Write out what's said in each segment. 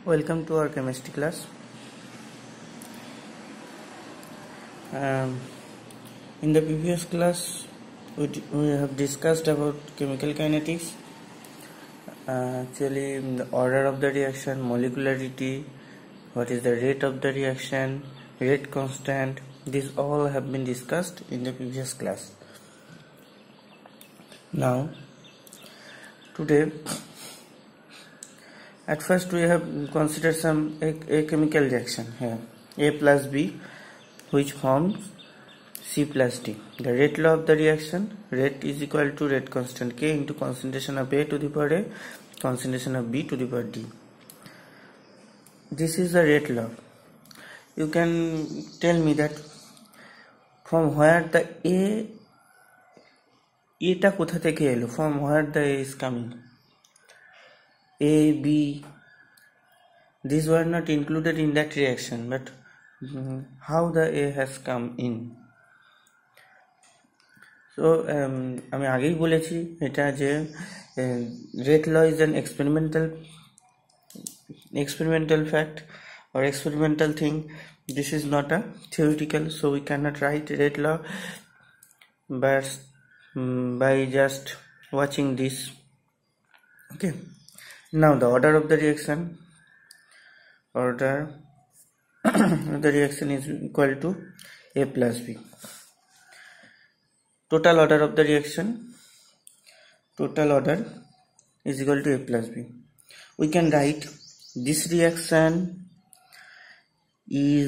Welcome to our chemistry class. Um, in the previous class, we have discussed about chemical kinetics. Actually, the order of the reaction, molecularity, what is the rate of the reaction, rate constant. These all have been discussed in the previous class. Now, today, at first we have considered some a chemical reaction here, A plus B, which forms C plus D. The rate law of the reaction, rate is equal to rate constant K into concentration of A to the power A, concentration of B to the power D. This is the rate law. You can tell me that from where the A টা কোথা থেকে এলো, from where the A is coming. A, B, these were not included in that reaction, but how the A has come in. So আমি আগেই বলেছি এটা যে rate law is an experimental fact or experimental thing. This is not a theoretical, so we cannot write rate law but by just watching this. Okay, now the order of the reaction, order the reaction is equal to A plus B. Total order of the reaction, total order is equal to A plus B. We can write this reaction is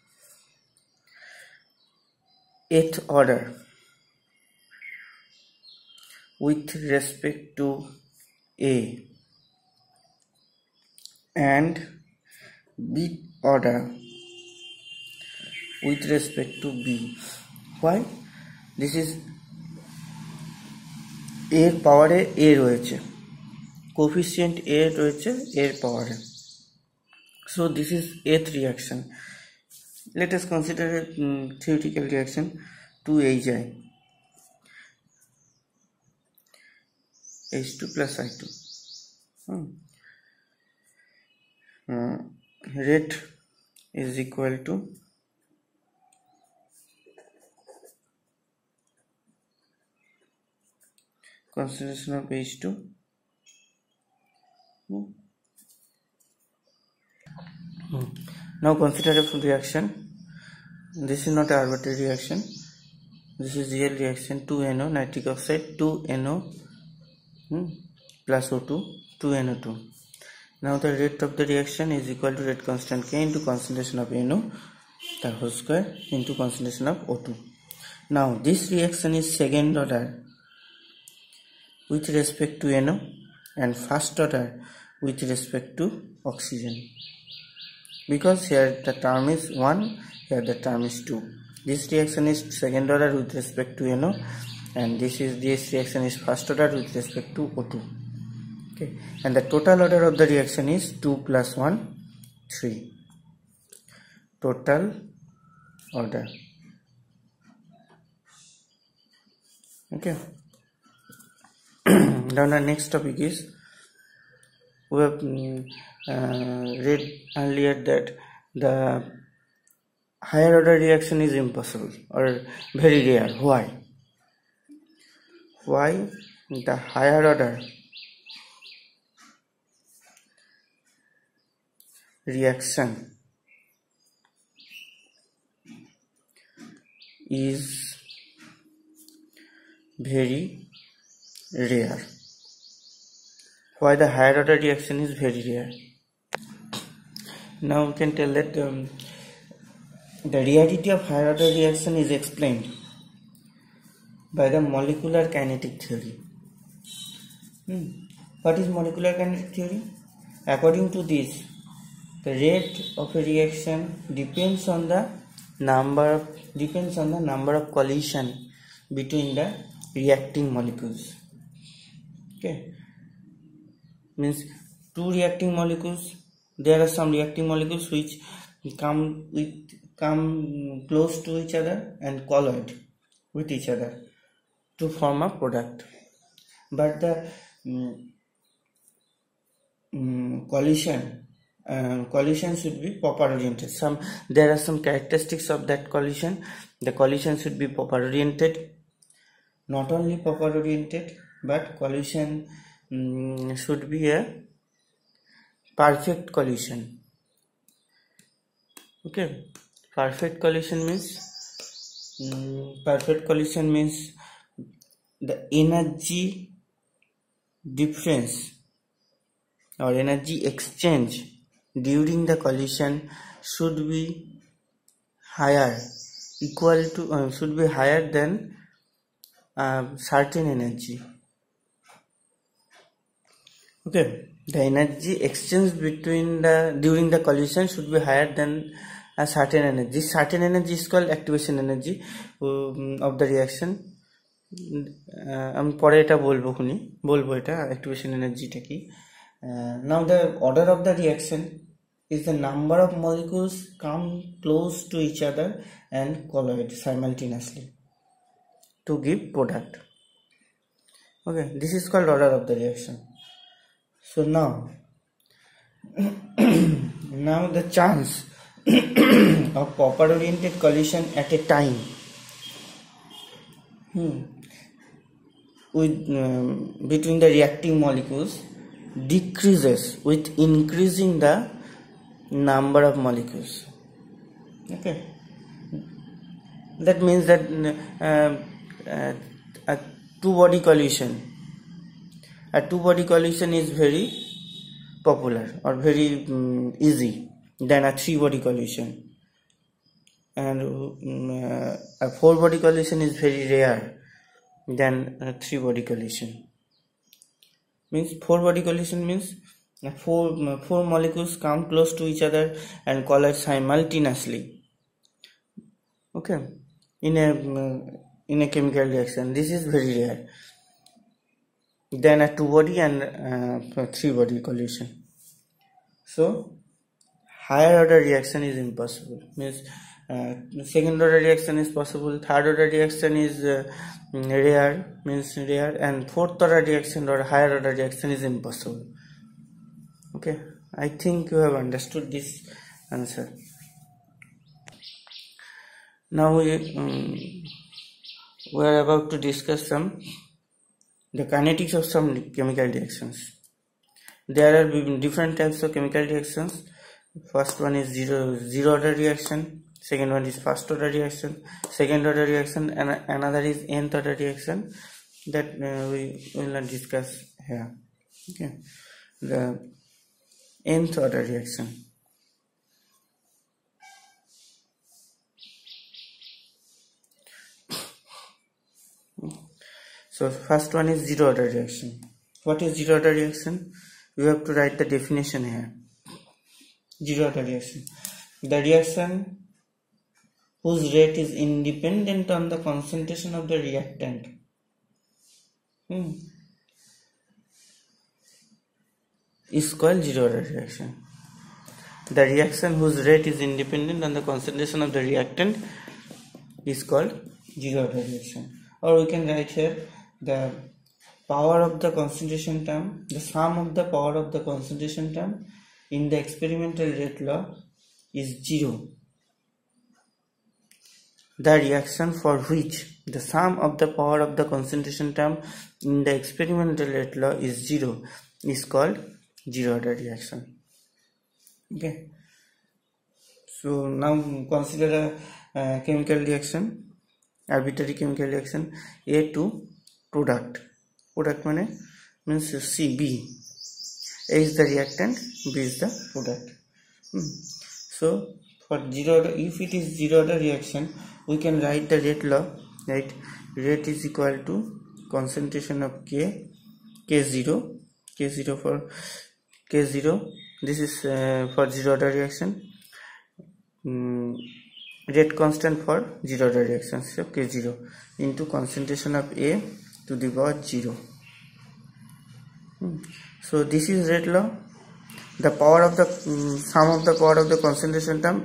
8th order with respect to A and B order with respect to B. Why? This is A power A রয়েছে, coefficient A রয়েছে A power A. So this is 8th reaction. Let us consider a theoretical reaction 2HI, H2 plus I2. Rate is equal to concentration of H2 Now consider a reaction. This is not an arbitrary reaction, this is real reaction. 2NO nitric oxide, 2NO plus O2, 2NO2. Now the rate of the reaction is equal to rate constant K into concentration of NO, the whole square, into concentration of O2. Now this reaction is second order with respect to NO and first order with respect to oxygen, because here the term is 1, here the term is 2. This reaction is second order with respect to NO and this reaction is first order with respect to O2. Okay, and the total order of the reaction is 2 plus 1, 3. Total order. Okay. Now the next topic is, we have read earlier that the higher order reaction is impossible or very rare. Why? Why the higher order reaction is very rare? Why the higher order reaction is very rare? Now we can tell that the rarity of higher order reaction is explained by the molecular kinetic theory. What is molecular kinetic theory? According to this, the rate of a reaction depends on the number of collision between the reacting molecules. Okay, means two reacting molecules, there are some reacting molecules which come close to each other and colloid with each other to form a product, but the collision collision should be proper oriented. There are some characteristics of that collision. The collision should be proper oriented, not only proper oriented, but collision should be a perfect collision. Okay, perfect collision means the energy difference or energy exchange during the collision should be higher than certain energy. Okay, the energy exchange during the collision should be higher than a certain energy. This certain energy is called activation energy of the reaction. আমি পরে এটা বলবো এটা activation energy টা কি. Now the order of the reaction is the number of molecules come close to each other and collide simultaneously to give product. Okay, this is called order of the reaction. So now the chance of proper oriented collision at a time with between the reacting molecules decreases with increasing the number of molecules. Okay, that means that a two-body collision is very popular or very easy than a three-body collision, and a four-body collision is very rare than a three-body collision. Means four-body collision means four molecules come close to each other and collide simultaneously. Okay, in a chemical reaction, this is very rare than a two-body and three-body collision. So higher order reaction is impossible. Means second order reaction is possible, third order reaction is rare, and fourth order reaction or higher order reaction is impossible. Okay, I think you have understood this answer. Now we are about to discuss the kinetics of some chemical reactions. There are different types of chemical reactions. First one is zero order reaction, second one is first order reaction, second order reaction, and another is nth order reaction that we will not discuss here. Okay, the nth order reaction. So first one is zero order reaction. What is zero order reaction? You have to write the definition here. Zero order reaction: the reaction whose rate is independent on the concentration of the reactant. Is called zero order reaction. The reaction whose rate is independent on the concentration of the reactant is called zero order reaction. Or we can write here the power of the concentration term, the sum of the power of the concentration term in the experimental rate law is zero. The reaction for which the sum of the power of the concentration term in the experimental rate law is zero is called zero order reaction. Okay, so now consider a chemical reaction, arbitrary chemical reaction. A to product means C, B. A is the reactant, B is the product. So for zero order, if it is zero order reaction, we can write the rate law, right? Rate is equal to concentration of K0 for K0. This is for zero order reaction. Rate constant for zero order reaction, so K0 into concentration of A to the power 0. So this is rate law. The power of the sum of the power of the concentration term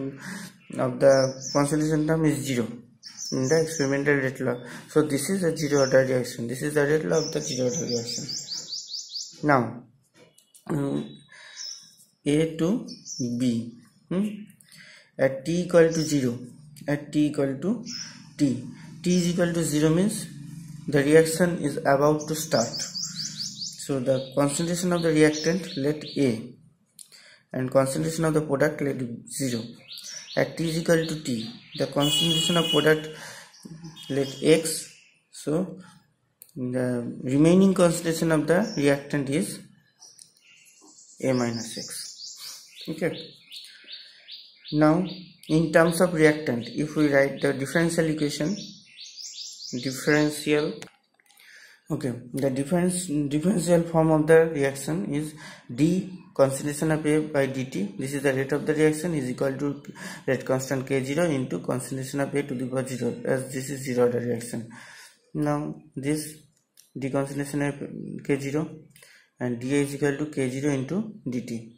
is 0 in the experimental rate law. So this is a zero order reaction. This is the rate law of the zero order reaction. Now A to B. At t equal to 0, at t equal to t is equal to 0 means the reaction is about to start. So the concentration of the reactant, let A, and concentration of the product, let 0. At t is equal to t, the concentration of product, let x. So the remaining concentration of the reactant is A minus x. Okay. Now in terms of reactant, if we write the differential equation, the differential form of the reaction is d concentration of A by dt. This is the rate of the reaction, is equal to rate constant k0 into concentration of A to the power 0, as this is zero order reaction. Now this d concentration of k0 and dA is equal to k0 into dt.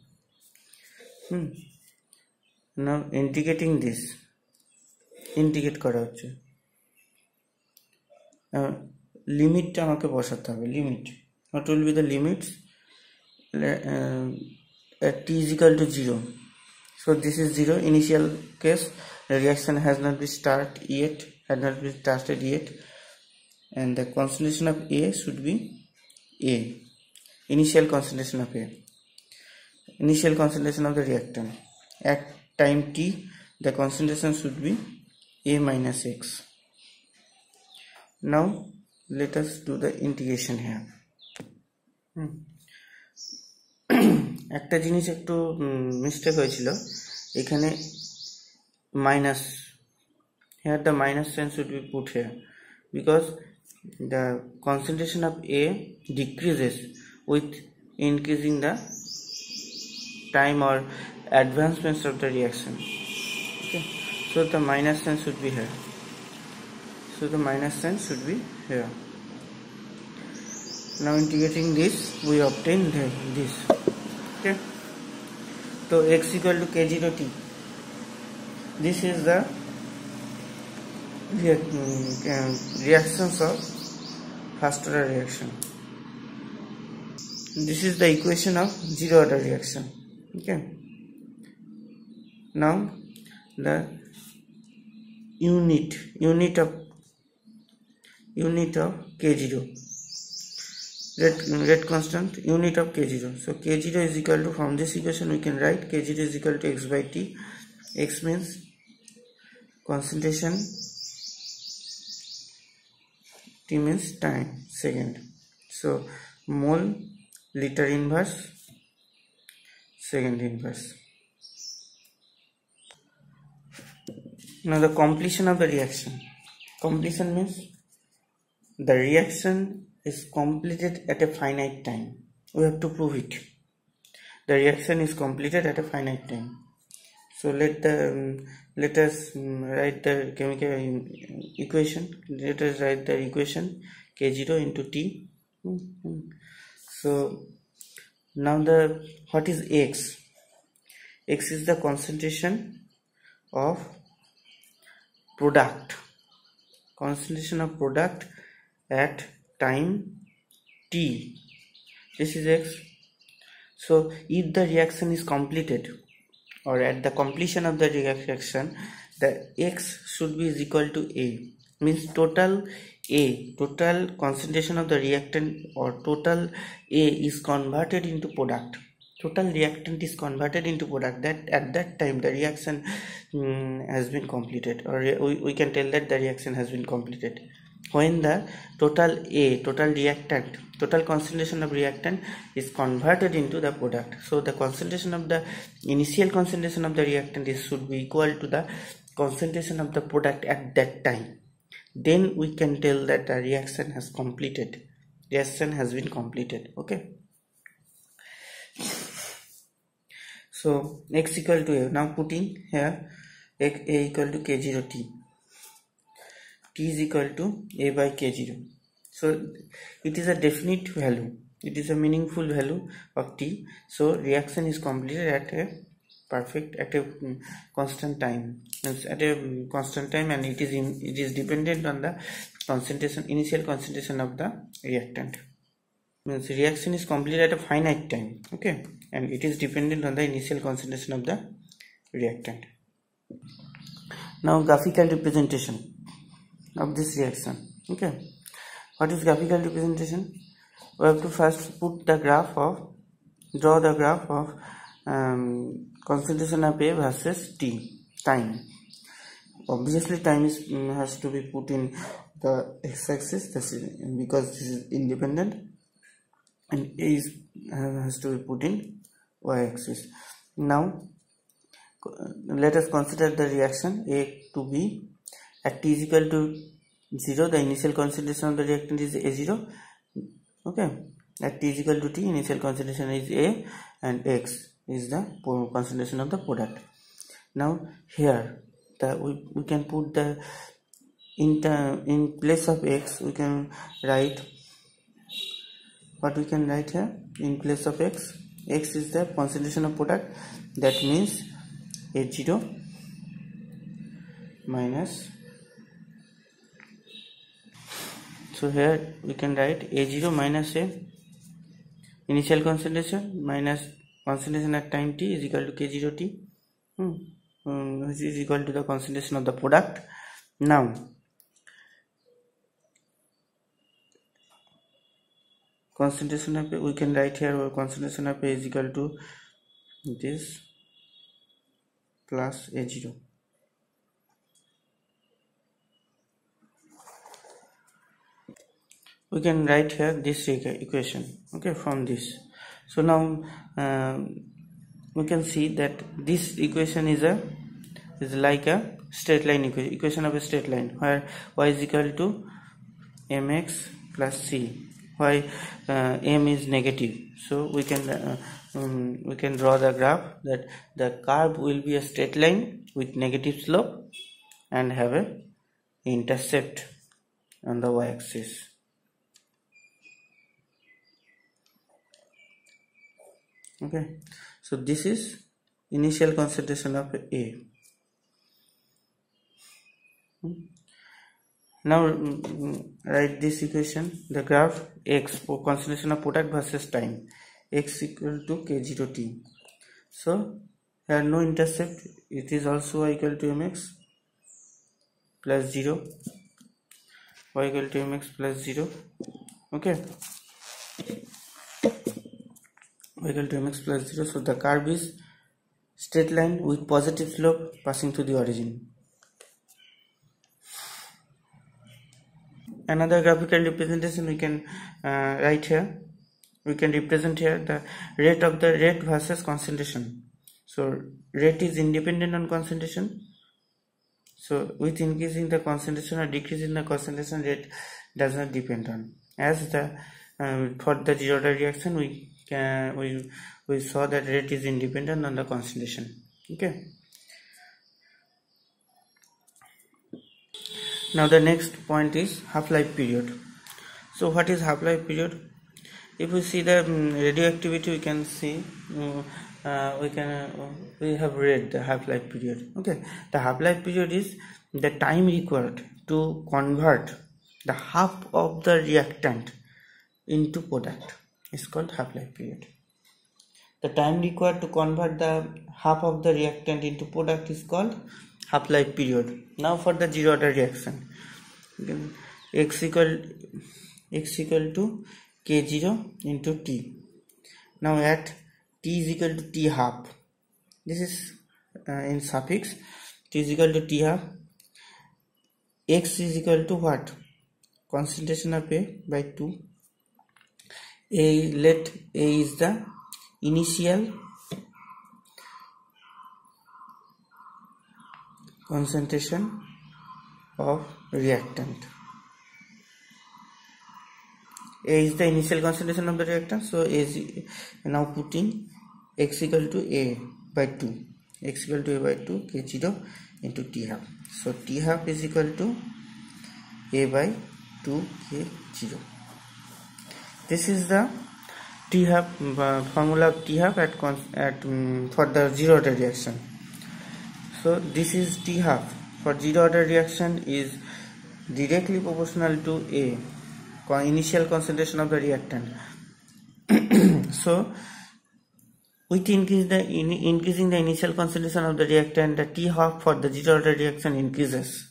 Now integrating this, integrate করা হচ্ছে, লিমিটটা আমাকে বসাতে হবে, limit, what will be the limits at t is equal to 0. So this is 0, initial case, the reaction has not been started yet, and the concentration of A should be A, initial concentration of A, initial concentration of the reactant. At time t, the concentration should be A minus x. Now let us do the integration here. একটা জিনিস একটু mistake হয়েছিল এখানে, minus, here the minus sign should be put here because the concentration of A decreases with increasing the time or advancements of the reaction. Okay, so the minus sign should be here. So the minus sign should be here. Now integrating this, we obtain this. Okay, so x equal to k0 t. This is the reactions of first order reaction. This is the equation of zero order reaction. Okay, now the unit of k0, rate constant, unit of k0. So k0 is equal to, from this equation we can write k0 is equal to x by t. X means concentration, t means time, second. So mole, liter inverse, second inverse. Now the completion of the reaction. Completion means the reaction is completed at a finite time. We have to prove it. The reaction is completed at a finite time. So let us write the chemical equation. Let us write the equation k0 into t. So now what is x? X is the concentration of product, concentration of product at time t. This is x. So if the reaction is completed, or at the completion of the reaction, the x should be is equal to A, means total concentration of the reactant or total A is converted into product. Total reactant is converted into product. That at that time the reaction has been completed, or we can tell that the reaction has been completed when the total concentration of reactant is converted into the product. So the concentration of the initial concentration of the reactant should be equal to the concentration of the product at that time. Then we can tell that the reaction has been completed. Okay, so x equal to A. Now putting here A equal to k0 t. T is equal to A by k0. So it is a definite value, it is a meaningful value of t. So reaction is completed at a constant time, and it is dependent on the initial concentration of the reactant. means reaction is completed at a finite time, okay, and it is dependent on the initial concentration of the reactant. Now graphical representation of this reaction, okay. What is graphical representation? We have to first put the graph of, draw the graph of concentration of A versus T, time. Obviously time is has to be put in the x-axis, because this is independent, and A is has to be put in y-axis. Now let us consider the reaction A to B. At T is equal to 0, the initial concentration of the reactant is A0, okay. At T is equal to T, initial concentration is A, and X is the concentration of the product. Now here we can put the in place of X, we can write, what we can write here in place of X. X is the concentration of product, that means A0 minus, so here we can write A0 minus A, initial concentration, minus concentration at time T is equal to K0 T, which is equal to the concentration of the product. Now concentration of A, we can write here concentration of A is equal to this plus A0. We can write here this equation, okay, from this. So now we can see that this equation is like a straight line equation of a straight line, where y is equal to mx plus c, why m is negative. So we can draw the graph that the curve will be a straight line with negative slope and have a intercept on the y-axis. Okay, so this is initial concentration of A. Now write this equation, the graph X for concentration of product versus time, X equal to K0 T. So here no intercept, it is also y equal to mx plus 0, y equal to mx plus 0, okay, y equal to mx plus 0. So the curve is straight line with positive slope passing through the origin. Another graphical representation we can write here. We can represent here the rate versus concentration. So rate is independent on concentration. So with increasing the concentration or decreasing the concentration, rate does not depend on. As the for the zero order reaction, we saw that rate is independent on the concentration. Okay. Now the next point is half-life period. So what is half-life period? If we see the radioactivity, we can see we have read the half-life period. Okay, the half-life period is the time required to convert the half of the reactant into product. It's called half-life period. The time required to convert the half of the reactant into product is called half-life period. Now for the zero order reaction, x equal to K0 into T. Now at T is equal to T half, this is in suffix, T is equal to T half, x is equal to what? Concentration of A by 2. Let A is the initial concentration of reactant. A is the initial concentration of the reactant, so A is now putting x equal to A by 2, x equal to A by 2 K0 into T half. So T half is equal to A by 2 K0. This is the T half formula of T half for the zero order reaction. So this is T half for zero order reaction is directly proportional to A, initial concentration of the reactant, So with increasing the initial concentration of the reactant, the T half for the zero order reaction increases.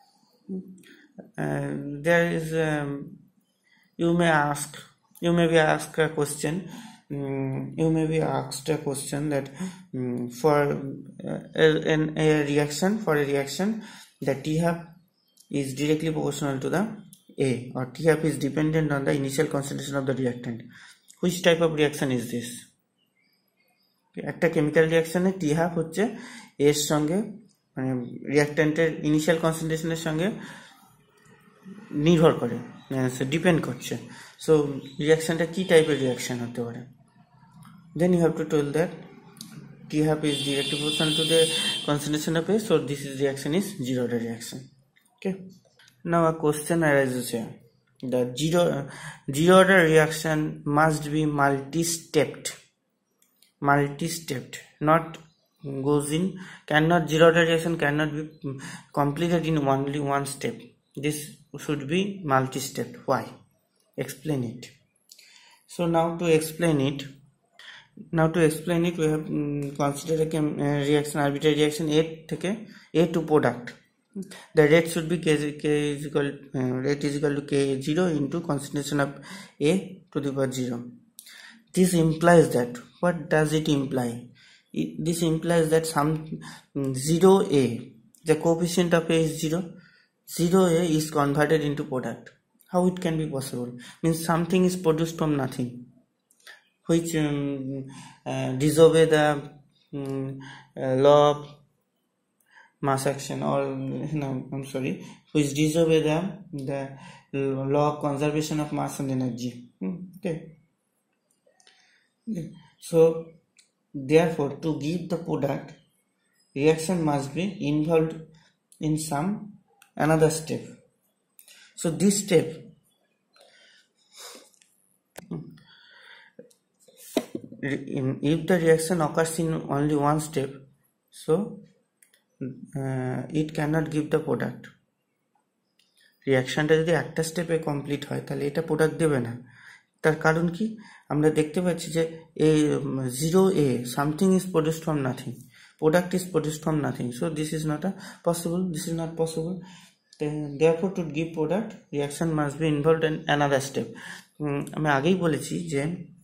There is you may be asked a question. You may be asked a question that for a reaction, the T half is directly proportional to the A, or T half is dependent on the initial concentration of the reactant. Which type of reaction is this? একটা chemical রিঅ্যাকশনে T half হচ্ছে এর সঙ্গে মানে রিঅ্যাক্ট্যান্টের initial কনসেন্ট্রেশনের সঙ্গে নির্ভর করে, depend করছে। সো রিঅ্যাকশনটা কি টাইপের রিঅ্যাকশন হতে পারে? Then you have to tell that T half is directly proportional to the concentration of A, so this is reaction is zero order reaction. Okay, now a question arises here. The zero order reaction must be multi-stepped, not goes in, zero order reaction cannot be completed in only one step. This should be multi-stepped. Why? Explain it. So now to explain it, we have considered a reaction, arbitrary reaction A to product. The rate should be rate is equal to K0 into concentration of A to the power 0. This implies that, what does it imply? This implies that some 0A, the coefficient of A is 0A is converted into product. How it can be possible? Means something is produced from nothing, which disobey the law of mass action, or which disobey the law of conservation of mass and energy. Okay. So therefore, to give the product, reaction must be involved in some another step. So this step, if the reaction occurs in only one step, so it cannot give the product. রিয়াকশনটা যদি একটা স্টেপে complete হয় তাহলে এটা product দেবে না। তার কারণ কি? আমরা দেখতে পাচ্ছি যে এই 0A, something is produced from nothing, product is produced from nothing, so this is not possible. therefore to give product, reaction must be involved in another step. আমি আগেই বলেছি যে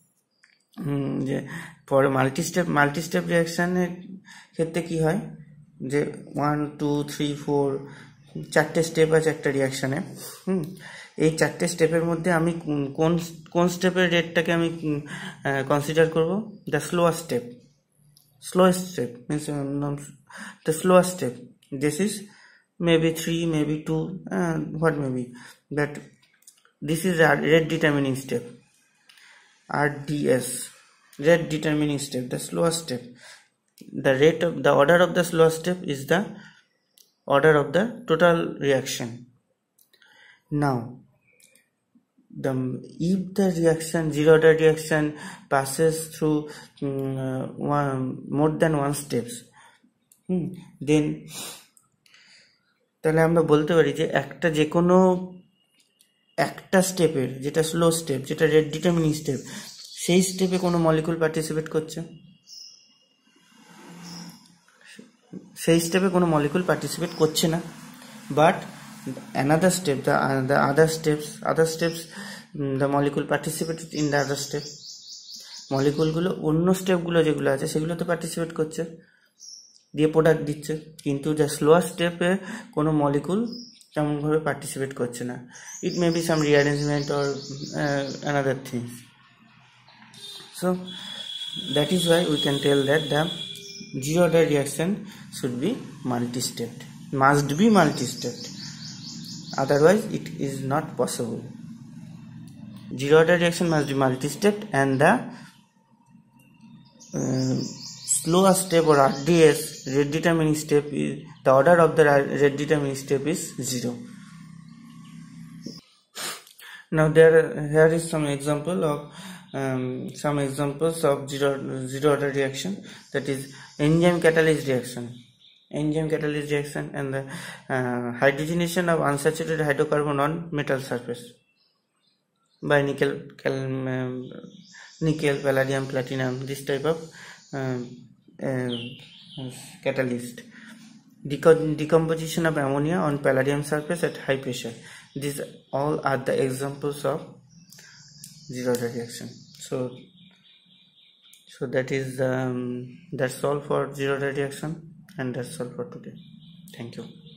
পরে মাল্টিস্টেপ রিয়াকশনের ক্ষেত্রে কি হয়, যে 1 2 3 4 চারটে স্টেপ আছে একটা রিয়াকশানে। এই চারটে স্টেপের মধ্যে আমি কোন স্টেপের রেটটাকে আমি কনসিডার করব? The slowest step means the slowest step. This is maybe 3, maybe 2, what maybe, but this is a rate determining step, RDS, rate determining step, the slowest step. The order of the slowest step is the order of the total reaction. Now if the reaction, zero order reaction, passes through more than one steps, then তাহলে আমরা বলতে পারি যে যে কোনো একটা স্টেপের, যেটা স্লো স্টেপ, যেটা রেট ডিটারমিনিং স্টেপ, সেই স্টেপে কোনো মলিকুল পার্টিসিপেট করছে না, but another step, the other steps, the molecule participated in the other step. মলিকুলগুলো অন্য স্টেপগুলো যেগুলো আছে সেগুলোতে পার্টিসিপেট করছে, দিয়ে প্রোডাক্ট দিচ্ছে, কিন্তু যে স্লোয়ার স্টেপে কোনো মলিকুল তেমনভাবে পার্টিসিপেট করছে না। It may be some rearrangement or another things. So that is why we can tell that the zero order reaction should be multi-stepped, must be multi-stepped, otherwise it is not possible. Zero order reaction must be multi-stepped, and the slower step or RDS, rate determining step, is the order of the rate determining step is 0. Now here is some examples of zero order reaction, that is enzyme catalyst reaction, and the hydrogenation of unsaturated hydrocarbon on metal surface by nickel, palladium, platinum, this type of catalyst. Decomposition of ammonia on palladium surface at high pressure. These all are the examples of zero reaction. So that is that's all for zero reaction, and that's all for today. Thank you.